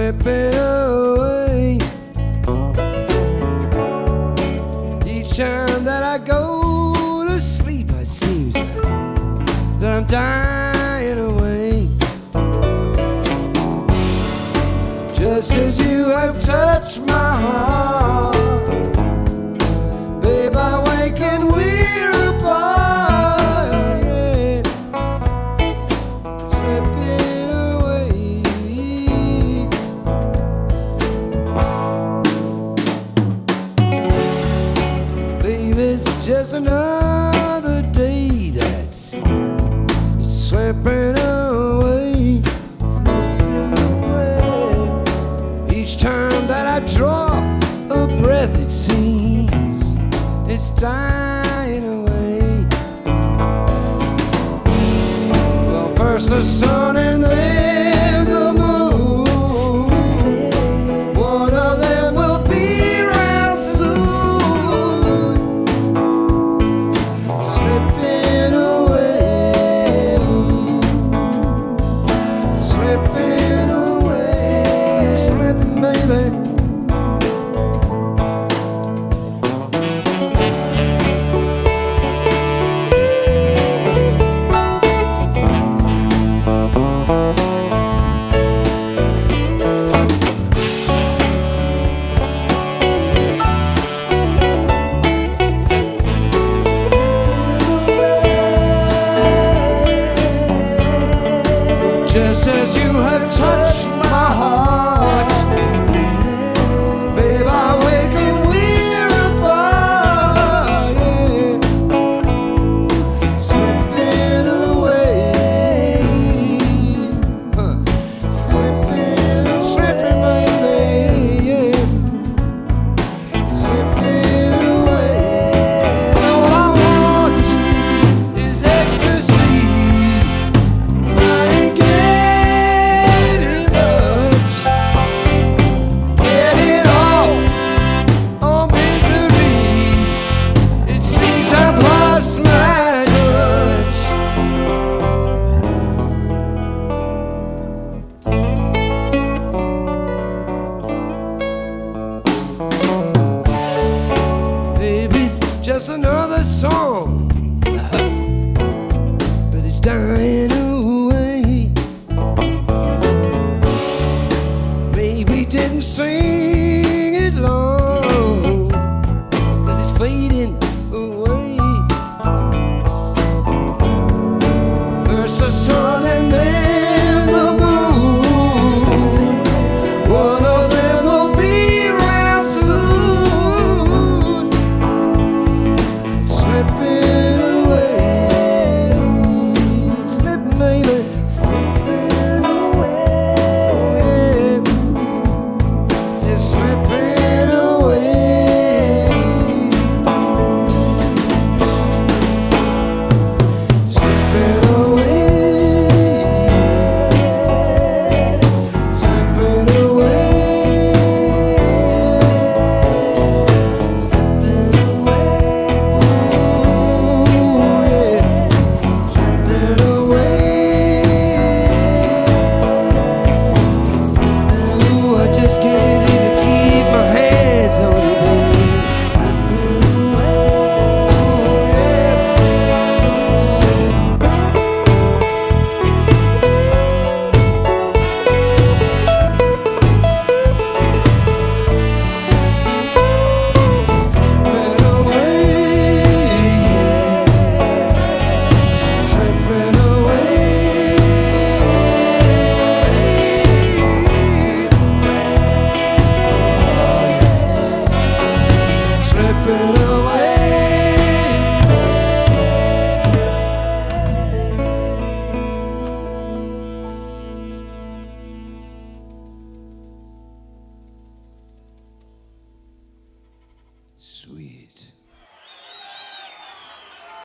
slipping away. Each time that I go to sleep, it seems that I'm dying away. Just as you have touched my heart, babe, I wake and we're apart, yeah. Slipping away. Babe, it's just another day that's slipping away. Each time that I draw a breath, it seems it's dying away. Well, first the sun and then the moon. One of them will be around soon. Slipping away. Slipping away. Slipping, baby. Just as you have touched